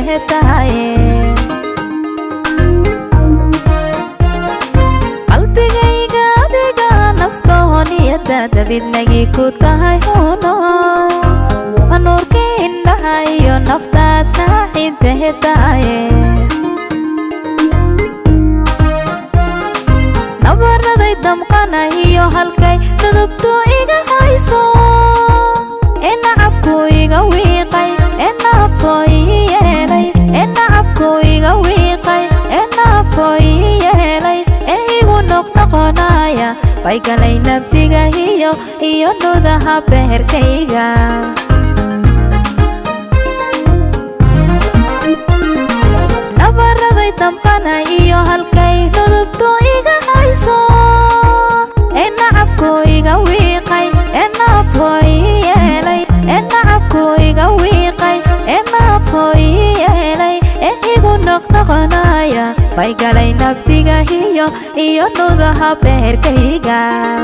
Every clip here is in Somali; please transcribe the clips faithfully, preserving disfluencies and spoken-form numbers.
tahaye qalbigayga adiga nastooniyada dabidnagi ku tahay huno nuurka indhaha iyo naftaad naaxintahe tahaye nabaraday damqanayo halkay dudubtu iga hayso enacabku iga wiiqay enafo ii yeelay enacabku iga wiiqay enafo ii yeelay ee igu noqnoqonaya bay galay nabdiga iyo iyo nudaha beherkayga nabaraday damqanayo halkay dudubtu iga hayso enacabku iga wiiqay enafo ii yeelay enacabku iga wiiqay enafo ii yeelay ee igu noqnoqonaya bay galay nabdiga iyo iyo nudaha beherkayga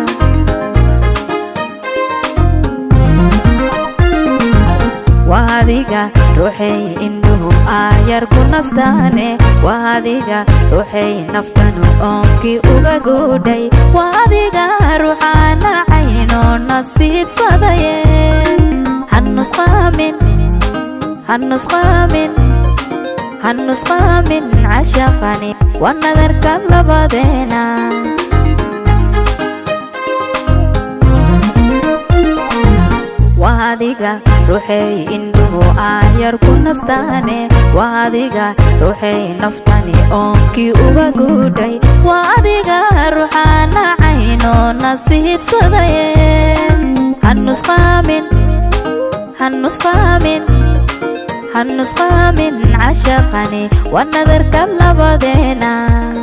waadiga ruuxay indhuhu aayar ku nastaane waadiga ruuxay naftanu oonkii uga goodhay waadiga ruuxaana cayno nasiibsadaye hanusqaamin hanusqaamin hanusqaamin cashaqani waa nadarka labadeena waadiga ruuxay indhuhu aayar ku nastaane waadiga ruuxay naftani oonkii uga goodhay waadiga ruuxaana cayno nasiibsadaye hanusqaamin hanusqaamin hanusqaamin cashaqani waa nadarka labadeena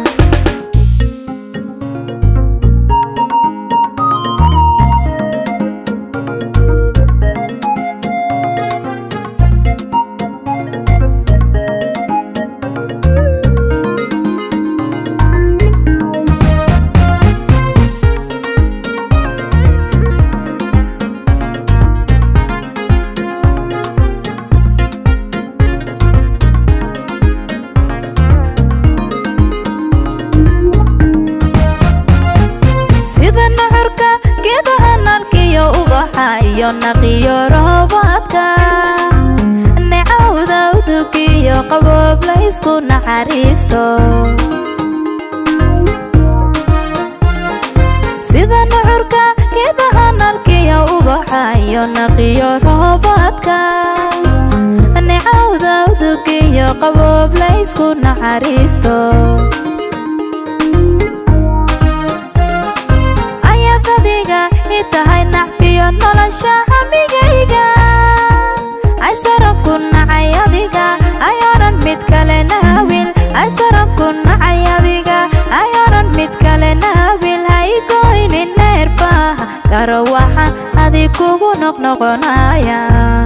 iyo naqiyo roobadka necawda udugiyo qaboob la isku naxariisto sida nuxurka geedaha nalkiyo ubaxa iyo naqiyo roobadka necawda udugiyo qaboob la isku naxariisto ayadadiga itahay nacfiyo nolosha hamigayga aysaran ku nacay adiga ayaran mid kale naawil aysaran ku nacay adiga ayaran mid kale naawil haygoynin neerfaha garo waxaan adig kugu noqnoqonaya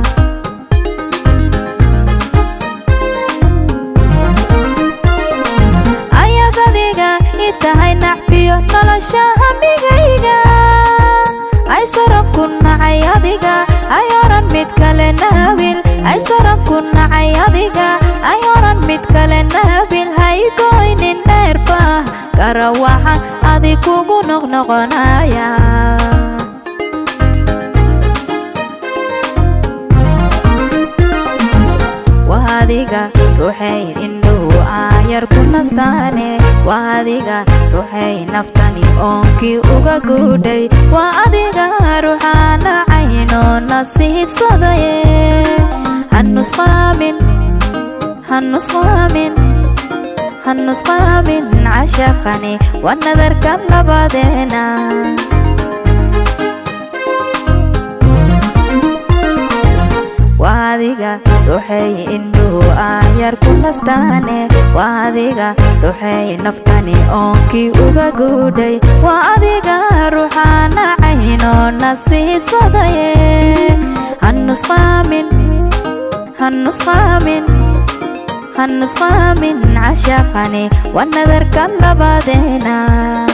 ayadadiga itahay nacfiyo nolosha hamigayga aysaran ku nacay adiga ayaran mid kale naawil aysaran ku nacay adiga ayaran mid kale naawil haygoynin neerfaha garo waxaan adig kugu noqnoqonaya waadiga ruuxay indhuhu aayar ku nastaane waadiga ruuxay naftani oonkii uga goodhay waa adiga ruuxaana cayno nasiibsadaye hanusqaamin hanusqaamin hanusqaamin cashaqani waa nadarka labadeena waadiga ruuxay indhuhu aayar ku nastaane waadiga ruuxay naftani oonkii uga goodhay waa adiga ruuxaana cayno nasiibsadaye hanusqaamin hanusqaamin hanusqaamin cashaqani waa nadarka labadeena